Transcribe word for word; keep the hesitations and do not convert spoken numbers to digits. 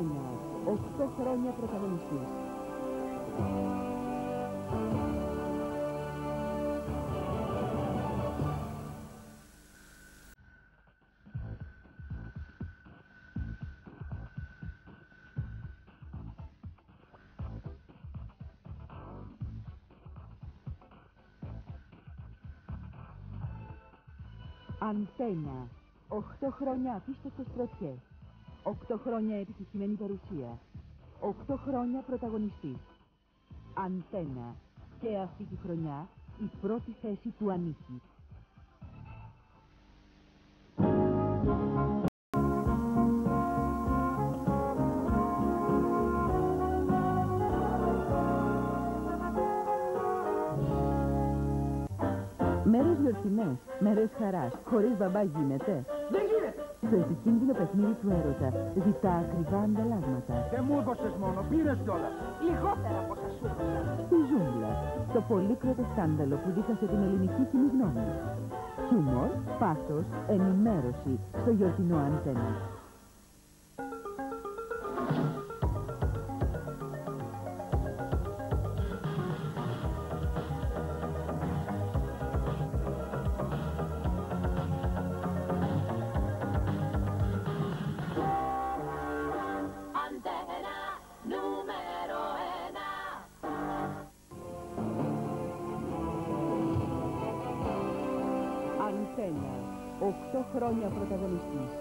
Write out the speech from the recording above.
Αντένα, οκτώ χρόνια πρωταγωνιστής. Αντένα, οκτώ χρόνια απίστευτες πρωτιές. οκτώ χρόνια επιτυχημένη παρουσία. οκτώ χρόνια πρωταγωνιστής. Αντένα. Και αυτή τη χρονιά η πρώτη θέση του ανήκει. Μέρες γιορτινές, μέρες χαράς, χωρίς μπαμπά γίνεται. Δεν γίνεται! Το επικίνδυνο παιχνίδι του έρωτα ζητά ακριβά ανταλλάγματα. Δεν μου έδωσες μόνο, πήρες κιόλας. Λιγότερα από όσα σου έδωσα. Η ζούγκλα, το πολύκροτο σκάνδαλο που δίχασε την ελληνική κοινή γνώμη. Χιούμορ, πάθος, ενημέρωση στο γιορτινό Αντένα. Αντένα, οκτώ χρόνια πρωταγωνιστής.